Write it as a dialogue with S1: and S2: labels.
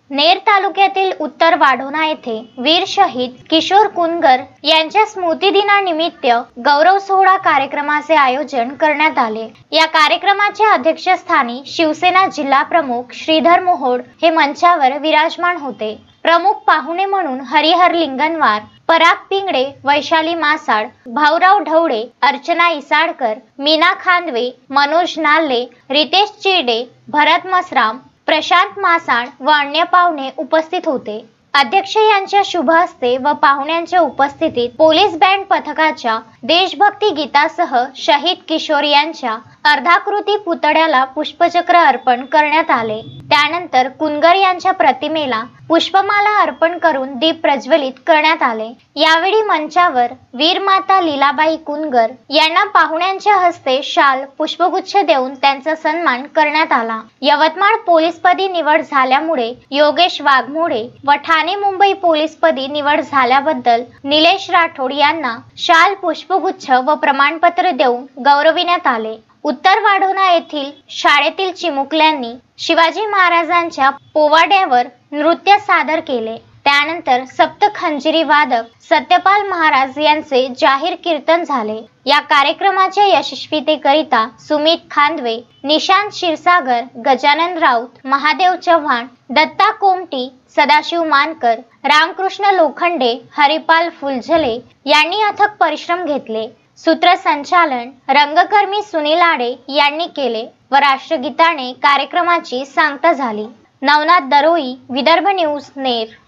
S1: नेर तालुक्यातील उत्तर वाढोणा येथे वीर शहीद किशोर कुनगर यांच्या स्मृतिदिनानिमित्त गौरव सोहळा कार्यक्रमाचे आयोजन करण्यात आले। या कार्यक्रमाच्या अध्यक्षस्थानी शिवसेना जिल्हा प्रमुख श्रीधर मोहोड हे मंचावर विराजमान होते। प्रमुख पाहुणे म्हणून हरिहर लिंगनवार, पराग पिंगळे, वैशाली मासाड, भाऊराव ढवळे, अर्चना इसाडकर, मीना खांदवे, मनोज नाल्ले, रितेश चिरडे, भरत मसराम, प्रशांत मासाड व अन्य पाहुणे उपस्थित होते। अध्यक्ष यांच्या शुभ हस्ते व पाहुण्यांच्या उपस्थितीत पोलीस बँड पथकाच्या देशभक्ती गीतासह शहीद किशोर यांच्या अर्धाकृती पुतळ्याला पुष्पचक्र अर्पण करण्यात आले। त्यानंतर कुनगर यांच्या प्रतिमेला पुष्पमाला अर्पण करून दीप प्रज्वलित करण्यात आले। यावेळी मंचावर वीर माता लीलाबाई कुनगर यांना पाहुण्यांच्या हस्ते शाल, पुष्पगुच्छ देऊन त्यांचा सन्मान करण्यात आला। यवतमाळ पोलीसपदी निवड झाल्यामुळे योगेश वाघमोडे व ठाणे मुंबई पोलीसपदी निवड झाल्याबद्दल निलेश राठोड यांना शाल, पुष्पगुच्छ व प्रमाणपत्र देऊन गौरविण्यात आले। उत्तर वाढोणा येथील शाळेतील चिमुकल्यांनी शिवाजी महाराजांच्या पोवाड्यावर नृत्य सादर केले। त्यानंतर सप्त खंजिरी वादक सत्यपाल महाराज यांचे जाहीर कीर्तन झाले। या कार्यक्रमाच्या यशस्वीतेकरिता सुमित खांदवे, निशांत क्षीरसागर, गजानन राऊत, महादेव चव्हाण, दत्ता कोमटी, सदाशिव मानकर, रामकृष्ण लोखंडे, हरिपाल फुलझले यांनी अथक परिश्रम घेतले। सूत्रसंचालन रंगकर्मी सुनील आडे यांनी केले व राष्ट्रगीताने कार्यक्रमाची सांगता झाली। नवनाथ दरोई, विदर्भ न्यूज, नेर।